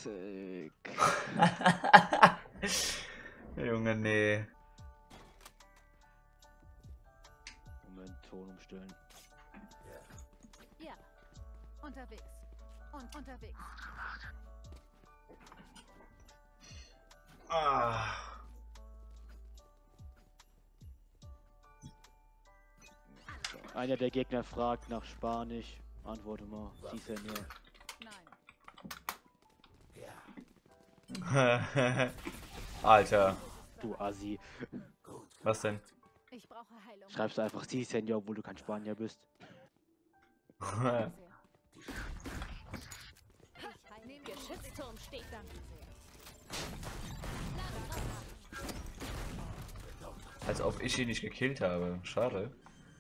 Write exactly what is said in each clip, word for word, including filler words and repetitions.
Sick. Junge, nee. Moment, Ton umstellen. Ja, unterwegs. Und unterwegs. Ah. Einer der Gegner fragt nach Spanisch. Antworte mal. Sie Senior. Nein. Alter. Du Assi. Was denn? Ich brauche Heilung. Schreibst du einfach Sie Senior, obwohl du kein Spanier bist. Danke sehr. Ich heile. Geschützturm steht. Danke sehr. Als ob ich ihn nicht gekillt habe. Schade.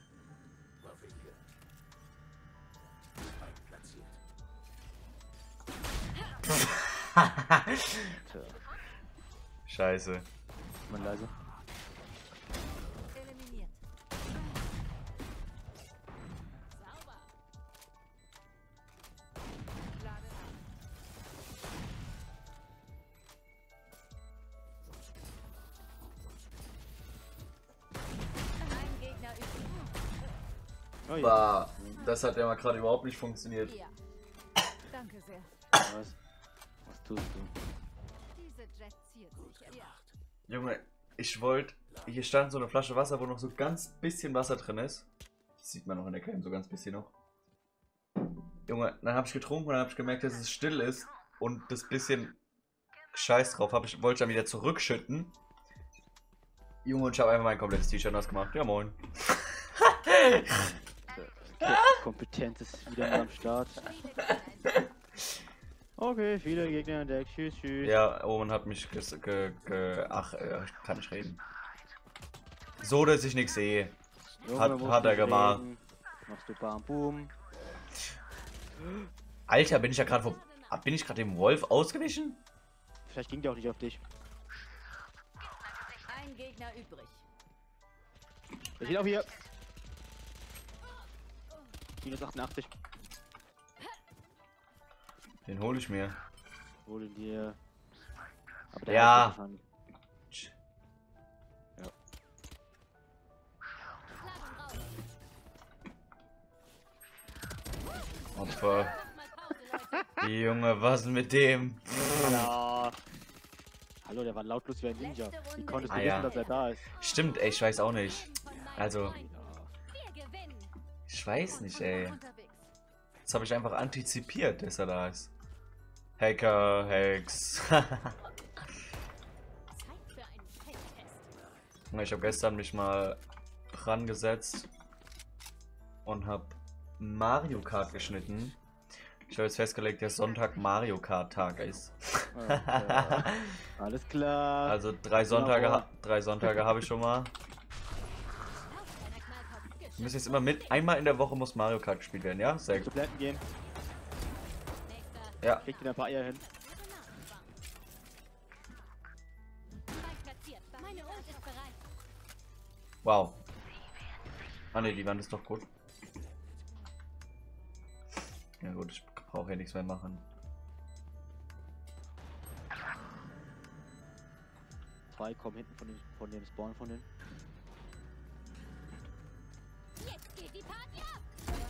Scheiße. Mal leise. Eliminiert. Sauber. Lade nach. Ein Gegner übrig. Oh ja. Bah, das hat ja mal gerade überhaupt nicht funktioniert. Ja. Danke sehr. Was? Was tust du? Diese Jet ziert sich. Ja. Junge, ich wollte... Hier stand so eine Flasche Wasser, wo noch so ganz bisschen Wasser drin ist. Das sieht man noch in der Cam, so ganz bisschen noch. Junge, dann habe ich getrunken und dann habe ich gemerkt, dass es still ist. Und das bisschen Scheiß drauf habe ich, wollte ich dann wieder zurückschütten. Junge, und ich habe einfach mein komplettes T-Shirt nass gemacht. Ja, moin. Okay, Kompetenz ist wieder mal am Start. Okay, viele Gegner entdeckt. Tschüss, tschüss. Ja, Omen hat mich ges ge ge ach, äh, ich kann nicht reden. So, dass ich nichts sehe. Junge, Hat, musst hat er nicht gemacht. reden. Machst du Bam Boom. Alter, bin ich ja gerade wo. Bin ich gerade dem Wolf ausgewichen? Vielleicht ging der auch nicht auf dich. Ein Gegner übrig. Der steht auch hier. minus achtundachtzig. Den hole ich mir. Hol ihn dir. Aber der Ja. hat wahrscheinlich- Ja. Opfer. Junge, was denn mit dem? Hallo. Hallo, der war lautlos wie ein Ninja. Wie konntest du Ah, wissen, ja. dass er da ist? Stimmt, ey, ich weiß auch nicht. Also, Ja. Wir gewinnen. ich weiß nicht, ey. Unterwegs. Jetzt habe ich einfach antizipiert, dass er da ist. Hacker, Hacks. Zeit für einen Feldtest. Ich habe gestern mich mal dran gesetzt und habe Mario Kart geschnitten. Ich habe jetzt festgelegt, dass Sonntag Mario Kart Tag ist. Okay. Alles klar. Also drei Sonntage, ha- drei Sonntage habe ich schon mal. Wir müssen jetzt immer mit, einmal in der Woche muss Mario Kart gespielt werden, ja? Sehr Zu gut. Blenden gehen. Ja, Kriegt ihn ein paar Eier hin. Meine Ult ist bereit. wow. Ah ne, die Wand ist doch gut. Ja gut, ich brauche ja nichts mehr machen. Zwei kommen hinten von dem, von dem Spawn von denen. Jetzt geht die Party ab.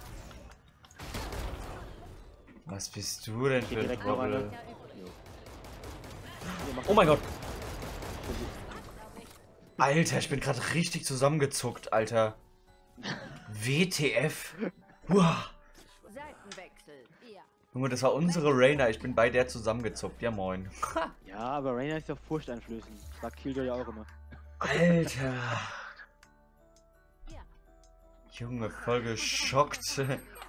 Was bist du denn Geht für ein direkt noch Trottel? einer. Gegner übrig. Jo. Hier, mach Oh mein Gott. das. Alter, ich bin gerade richtig zusammengezuckt, Alter. W T F. Uah. Seitenwechsel. Ja. Junge, das war unsere Reina. Ich bin bei der zusammengezuckt. Ja, moin. Ja, aber Rainer ist doch furchteinflößend. Sagt Killjoy ja auch immer. Alter. Ja. Junge, voll geschockt.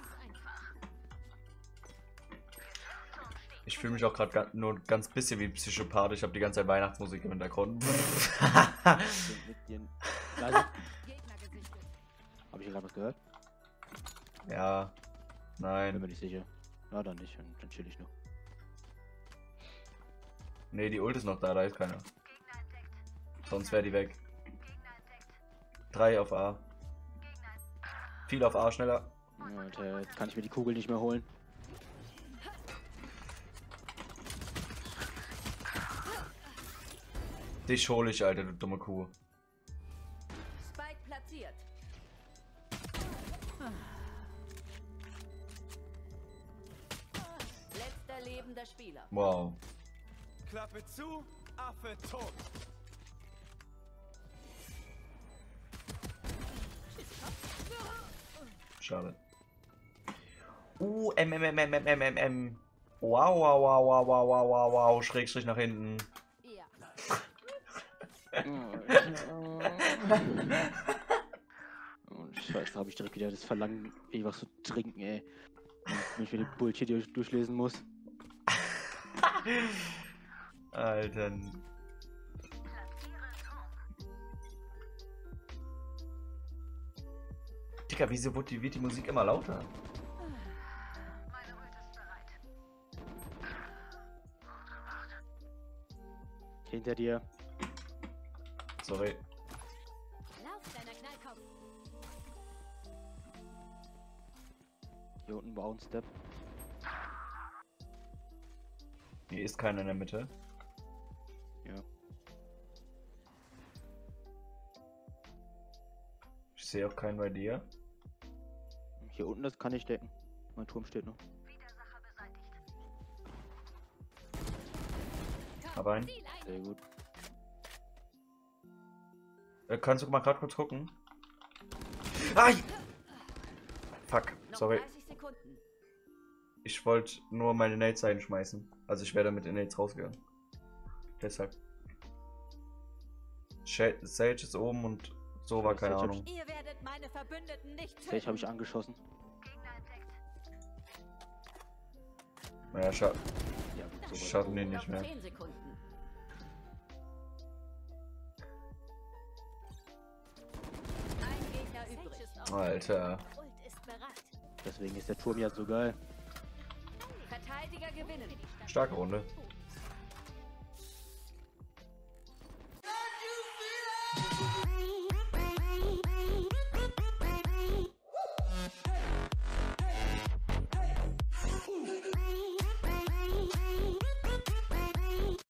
Ich fühle mich auch gerade nur ganz bisschen wie ein Psychopath. Ich habe die ganze Zeit Weihnachtsmusik im Hintergrund. Mit- mit den- Leise. Gegner gesichtet. Hab ich hier gerade was gehört? Ja. Bin Nein. mir nicht sicher. Na dann nicht, dann, dann chill ich noch. Nee, die Ult ist noch da, da ist keiner. Sonst wäre die weg. Drei auf A. Viel auf A, schneller. Alter, jetzt kann ich mir die Kugel nicht mehr holen. Dich hole ich, Alter, du dumme Kuh. Spike platziert. Letzter lebender Spieler. Wow. Klappe zu, Affe tot. Schade. Uh, M, M, M, M, M, M, M, M. Wow, wow, wow, wow, wow, wow, wow, wow. Schrägstrich nach hinten. Ja. Und scheiße, habe ich direkt wieder das Verlangen, irgendwas zu trinken, ey. Und wenn ich mir die Bullshit durch, durchlesen muss. Alter. Digga, wieso wird die, wird die Musik immer lauter? Hinter dir. Sorry. Lauf, deiner Knallkopf. Hier unten war auch ein Step. Hier ist keiner in der Mitte. Ja. Ich sehe auch keinen bei dir. Hier unten, das kann ich decken. Mein Turm steht noch. Aber ein. Ziel ein. Sehr gut. Äh, kannst du mal gerade kurz gucken? Ai! Fuck, Noch sorry. dreißig Sekunden. Ich wollte nur meine Nades einschmeißen. Also ich wäre damit in Nades rausgegangen. Deshalb. Sha- Sage ist oben und so war Ja, keine Sage hab Ahnung. Ihr werdet meine Verbündeten nicht töten. Sage habe ich angeschossen. Naja, scha Ja, gut, so schaffen die Noch nicht mehr. zehn Sekunden. Ein Gegner übrig. Alter. Ult ist bereit. Deswegen ist der Turm ja so geil. Verteidiger gewinnen. Starke Runde.